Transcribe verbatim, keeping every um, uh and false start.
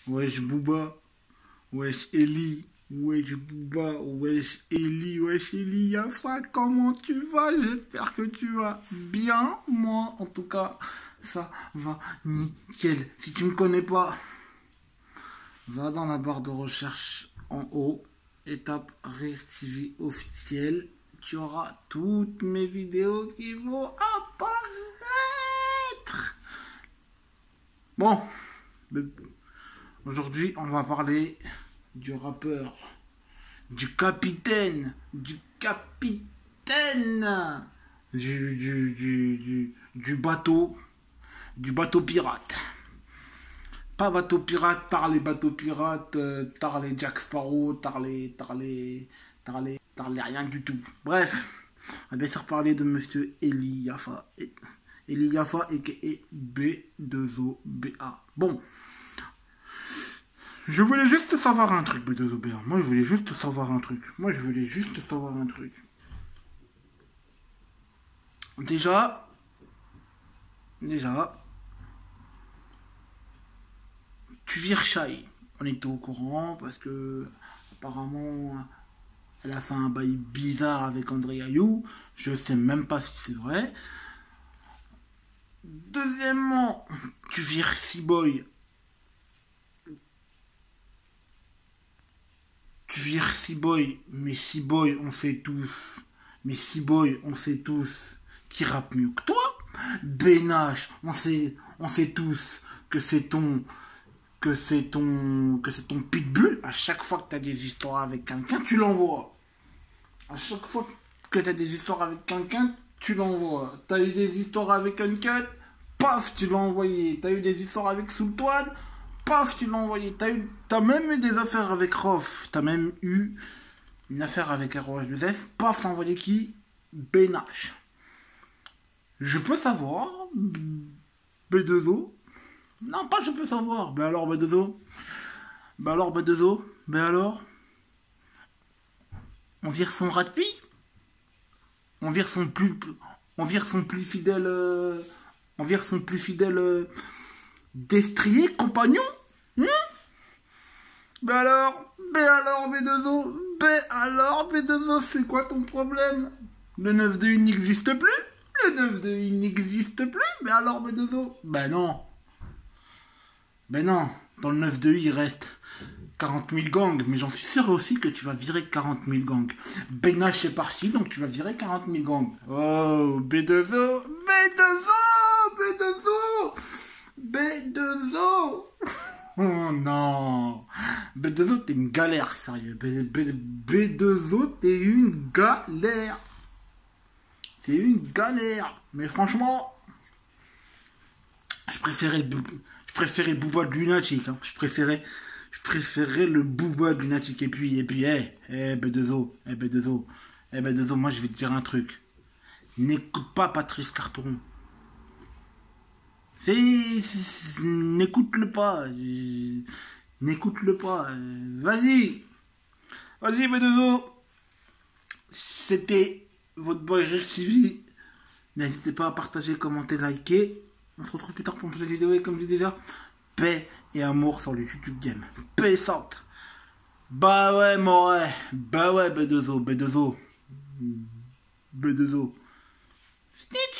Wesh Booba, wesh Eli, wesh Booba, wesh Eli, wesh Eli Yafa, comment tu vas? J'espère que tu vas bien. Moi, en tout cas, ça va nickel. Si tu ne me connais pas, va dans la barre de recherche en haut et tape Rire T V officiel. Tu auras toutes mes vidéos qui vont apparaître. Bon, aujourd'hui, on va parler du rappeur, du capitaine, du capitaine, du, du, du, du, du bateau, du bateau pirate. Pas bateau pirate, par les bateaux pirates, euh, tar les Jack Sparrow, tar les, tar les, tar les, tar les rien du tout. Bref, on va bien sûr parler de monsieur Eli Yafa. Eli Yafa et B deux O B A. Bon. Je voulais juste savoir un truc, B deux O B A. Moi, je voulais juste savoir un truc. Moi, je voulais juste savoir un truc. Déjà, déjà, tu vires Shai. On était au courant parce que, apparemment, elle a fait un bail bizarre avec André Ayou. Je sais même pas si c'est vrai. Deuxièmement, tu vires C-Boy. Tu vires C-Boy, mais C-Boy, on sait tous, mais C-Boy, on sait tous qui rappe mieux que toi. Benache, on sait, on sait tous que c'est ton, que c'est ton, que c'est ton pitbull. À chaque fois que tu as des histoires avec quelqu'un, tu l'envoies. À chaque fois que tu as des histoires avec quelqu'un, tu l'envoies. Tu as eu des histoires avec Uncut, paf, tu l'as envoyé. Tu as eu des histoires avec Sultan, paf, tu l'as envoyé. T'as, eu, t'as même eu des affaires avec Rof. T'as même eu une affaire avec R O H deux F. Paf, t'as envoyé qui? Benache. Je peux savoir, B deux O. Non, pas je peux savoir. Ben alors, B deux O. Ben alors, B deux O. Ben alors. On vire son rat de pie. On vire son plus... On vire son plus fidèle... Euh, on vire son plus fidèle... Euh, destrier, compagnon. Hmm? Ben alors, ben alors, B deux O, ben alors, B deux O, c'est quoi ton problème? Le neuf deux un n'existe plus? Le neuf deux un n'existe plus? Ben alors, B deux O, ben non. Ben non, dans le neuf deux un, il reste quarante mille gangs, mais j'en suis sûr aussi que tu vas virer quarante mille gangs. Benache est parti, donc tu vas virer quarante mille gangs. Oh, B deux O, B deux O, B deux O, B deux O. Oh non, B deux O, t'es une galère, sérieux. B, B, B deux O, t'es une galère. T'es une galère. Mais franchement, je préférais, je préférais Booba de Lunatic. Hein. Je préférais, je préférais le Booba de Lunatic. Et puis, et puis, hé, hey, hey, B deux O, hey, B deux O, hey, B deux O, moi je vais te dire un truc. N'écoute pas Patrice Carteron. C'est, n'écoute-le pas. N'écoute-le pas. Vas-y. Vas-y, B deux O. C'était votre boy Rire T V. N'hésitez pas à partager, commenter, liker. On se retrouve plus tard pour une prochaine vidéo. Et comme je dis déjà, paix et amour sur le YouTube Game. Paix et forte. Bah ouais, moi ouais. Bah ouais, B deux O. B deux O. B deux O. Stitch.